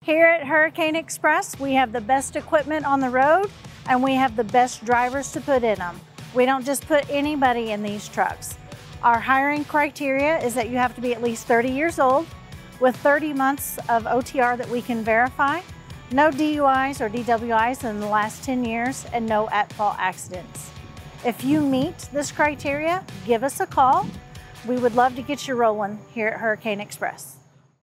Here at Hurricane Express, we have the best equipment on the road and we have the best drivers to put in them. We don't just put anybody in these trucks. Our hiring criteria is that you have to be at least 30 years old with 30 months of OTR that we can verify, no DUIs or D.W.I.s in the last 10 years, and no at-fault accidents. If you meet this criteria, give us a call. We would love to get you rolling here at Hurricane Express.